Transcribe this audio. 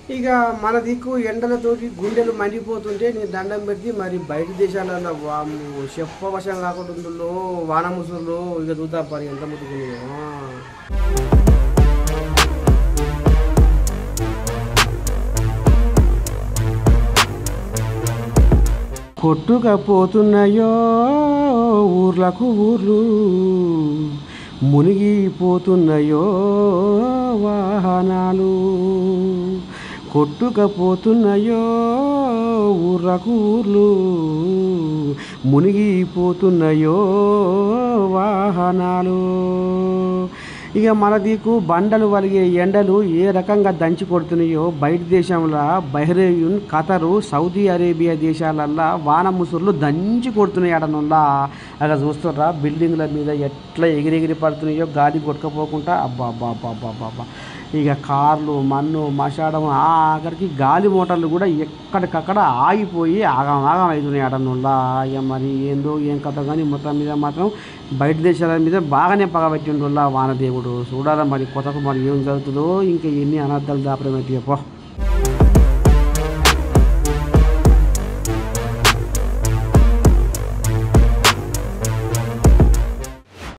ఇక మన దిక్కు ఎండలతోటి గుండెలు మండిపోతుంటే నేను దండం పెట్టి మరి బయట దేశాలలో వాము చెప్పవశం కాకుండా ఉందో వాన ముసురులో ఇక చూద్దాం పని ఎంత ముట్టుకున్నాయో. కొట్టుకపోతున్నాయో ఊర్లకు ఊర్లు, మునిగిపోతున్నాయో వాహనాలు. కొట్టుకపోతున్నాయో ఊర్లకు ఊర్లు, మునిగిపోతున్నాయో వాహనాలు. ఇక మన దిక్కు బండలు వలిగే ఎండలు ఏ రకంగా దంచి కొడుతున్నాయో బయట దేశంలో బహ్రెయిన్, ఖతరు, సౌదీ అరేబియా దేశాలల్లో వాన ముసురులు దంచి కొడుతున్నాయి. అడనుల్లా అలా చూస్తారా బిల్డింగ్ల మీద ఎట్లా ఎగిరెగిరి పడుతున్నాయో గాలి కొట్టుకపోకుండా. అబ్బా అబ్బా అబ్బా అబ్బా అబ్బా అబ్బా. ఇక కార్లు మన్ను మషాడం ఆఖరికి గాలి మోటార్లు కూడా ఎక్కడికక్కడ ఆగిపోయి ఆగం ఆగం అవుతున్నాయి. అడనుల్లా ఇక మరి ఏందో ఏం కథ కానీ మొత్తం మీద మాత్రం బయట దేశాల మీద బాగానే పగబెట్టిండుల్లా వానదేవుడు. చూడాలా మరి కొత్తకు మరి ఏం జరుగుతుందో, ఇంకా ఎన్ని అనర్థాలు దాపడమైతే.